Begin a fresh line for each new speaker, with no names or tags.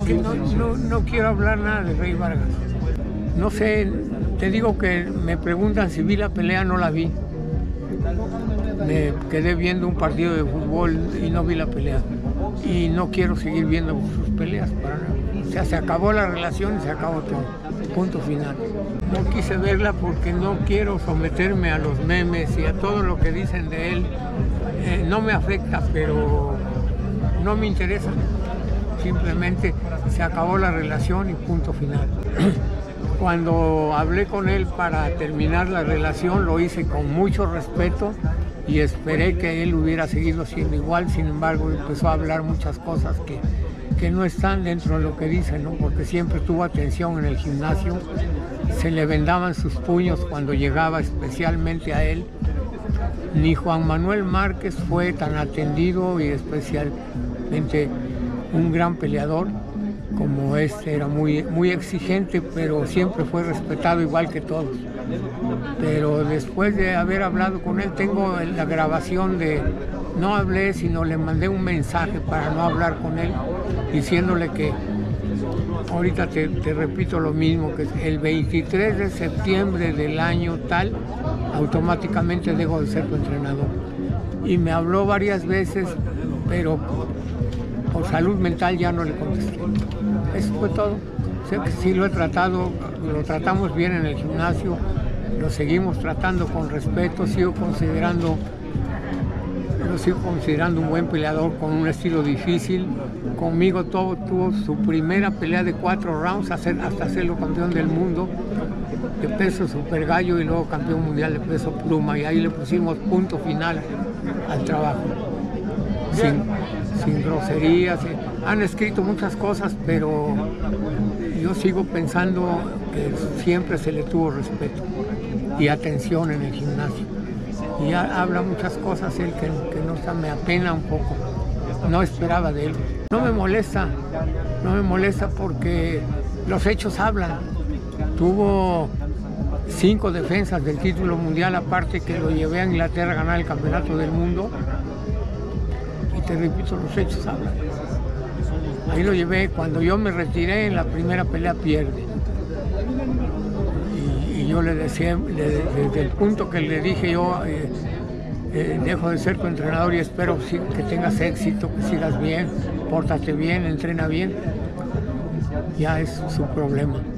que no quiero hablar nada de Rey Vargas. No sé, te digo que me preguntan si vi la pelea, no la vi. Me quedé viendo un partido de fútbol y no vi la pelea. Y no quiero seguir viendo sus peleas para nada. O sea, se acabó la relación y se acabó todo. Punto final. No quise verla porque no quiero someterme a los memes y a todo lo que dicen de él. No me afecta, pero no me interesa. Simplemente se acabó la relación y punto final. Cuando hablé con él para terminar la relación, lo hice con mucho respeto y esperé que él hubiera seguido siendo igual. Sin embargo, empezó a hablar muchas cosas que no están dentro de lo que dice, ¿no? Porque siempre tuvo atención en el gimnasio, se le vendaban sus puños cuando llegaba, especialmente a él. Ni Juan Manuel Márquez fue tan atendido y especialmente un gran peleador como este. Era muy exigente, pero siempre fue respetado igual que todos. Pero después de haber hablado con él, tengo la grabación de, no hablé, sino le mandé un mensaje para no hablar con él, diciéndole que, ahorita te repito lo mismo, que el 23 de septiembre del año tal, automáticamente dejo de ser tu entrenador. Y me habló varias veces, pero por salud mental ya no le contesté. Eso fue todo. Sé que sí lo he tratado, lo tratamos bien en el gimnasio, lo seguimos tratando con respeto, lo sigo considerando un buen peleador con un estilo difícil. Conmigo tuvo su primera pelea de 4 rounds hasta hacerlo campeón del mundo de peso super gallo y luego campeón mundial de peso pluma, y ahí le pusimos punto final al trabajo. Sin groserías. Han escrito muchas cosas, pero yo sigo pensando que siempre se le tuvo respeto y atención en el gimnasio. Y habla muchas cosas él que no, me apena un poco. No esperaba de él. No me molesta porque los hechos hablan. Tuvo 5 defensas del título mundial, aparte que lo llevé a Inglaterra a ganar el campeonato del mundo. Y te repito, los hechos hablan. Ahí lo llevé. Cuando yo me retiré en la primera pelea, pierde. Y yo le decía, desde el punto que le dije yo, dejo de ser tu entrenador y espero que tengas éxito, que sigas bien, pórtate bien, entrena bien. Ya es su problema.